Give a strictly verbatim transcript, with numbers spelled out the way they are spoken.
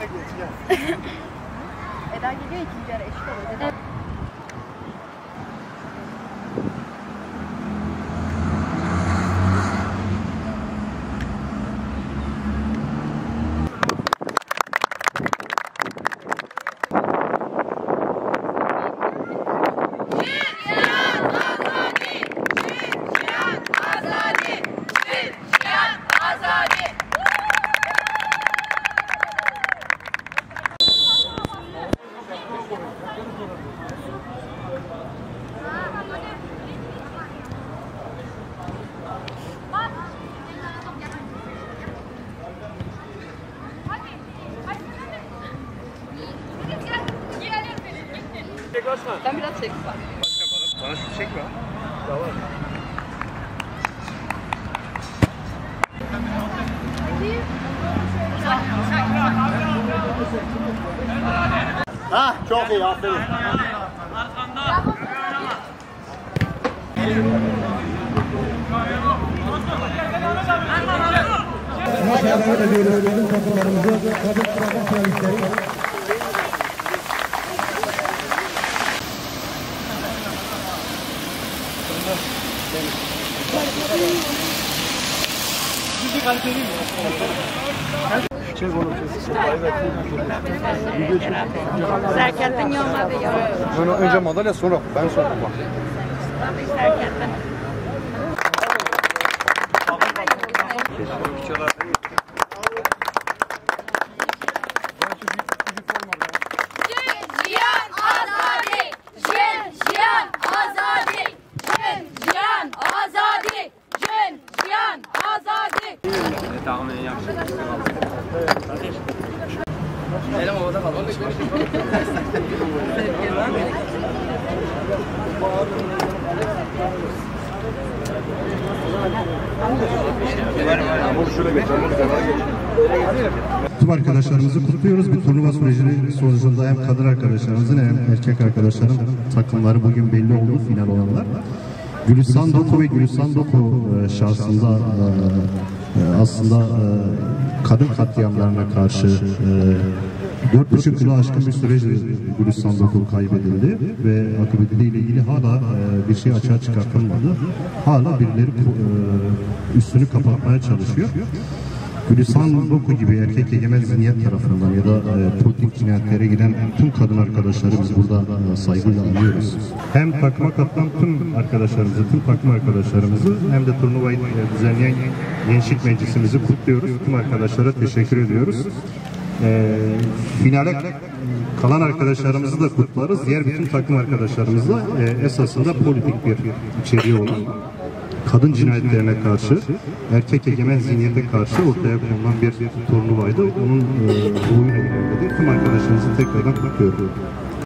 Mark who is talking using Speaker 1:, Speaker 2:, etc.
Speaker 1: Eda geliyor ikinci ara eşit oluyor. Evet. Sen biraz çek bak.
Speaker 2: Bana, bana şu çekme. Daha var. Ha, çok iyi, aferin.
Speaker 3: Maşallah ediyoruz bizim takımlarımızı, kadın sıradan servisleri. Bizi kaliteli mi? Çek oğlum çek. Video çek.
Speaker 1: Serket'ten yolmadı ya.
Speaker 2: Önce madalya sonra ben sonra bak.
Speaker 1: Serket'ten.
Speaker 4: Tahminen yapacak. Elim havada kalmış.
Speaker 3: Tüm arkadaşlarımızı kutluyoruz. Bu turnuva sürecinin sonucunda hem kadın arkadaşlarımızın hem erkek arkadaşların takımları bugün belli oldu, final olanlar. Gülistan Doku ve Gülistan Doku şahsında aslında kadın katliamlarına karşı dört buçuk yılı aşkın bir süreç Gülistan Doku kaybedildi ve akıbetiyle ilgili hala bir şey açığa çıkartılmadı. Hala birileri üstünü kapatmaya çalışıyor. Gülistan Doku gibi erkek egemen zihniyet tarafından ya da e, politik cinayetlere giden tüm kadın arkadaşlarımız burada e, saygıyla anıyoruz. Hem takıma katılan tüm arkadaşlarımızı, tüm takım arkadaşlarımızı hem de turnuvayı e, düzenleyen Gençlik Meclisimizi kutluyoruz. Tüm arkadaşlara teşekkür ediyoruz. E, finale kalan arkadaşlarımızı da kutlarız. Diğer bütün takım arkadaşlarımızla e, esasında politik bir içeriği olan kadın cinayetlerine karşı, erkek egemen zihniyete karşı ortaya konulan bir turnuvaydı. Onun e, ruhuyla ilerledi. Tüm arkadaşlarımızı tekrardan kutluyorum.